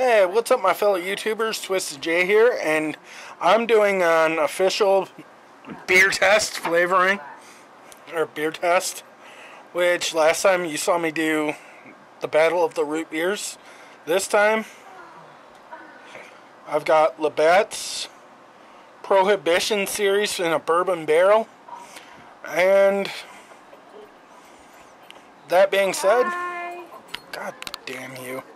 Hey, what's up my fellow YouTubers, TwystidJ here, and I'm doing an official beer test flavoring, or beer test, which last time you saw me do the Battle of the Root Beers. This time, I've got Labatt's Prohabition series in a bourbon barrel, and that being said, God damn you.